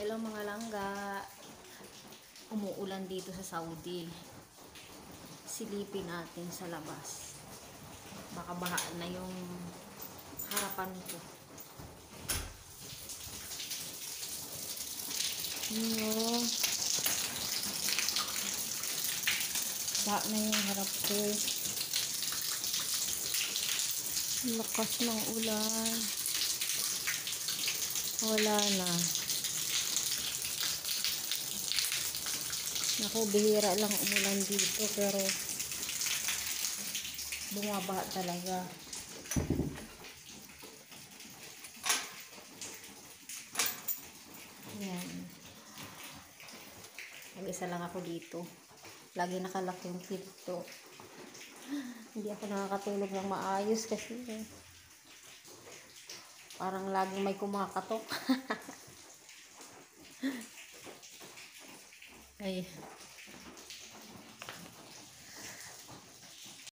Hello mga langga. Umuulan dito sa Saudi. Silipin natin sa labas. Baka baha na yung harapan ko. Baha na yung harap ko. Lakas ng ulan. Wala na. Naku, bihira lang umulan dito pero bumabaha talaga. Yan. Mag-isa lang ako dito. Lagi nakalak yung pinto. Hindi ako nakakatulog ng maayos kasi parang laging may kumakatok. Ay.